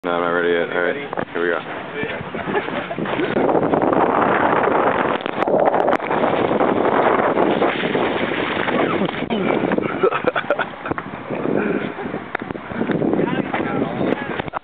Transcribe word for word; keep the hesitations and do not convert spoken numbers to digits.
No, I'm not ready yet. Alright, here we go.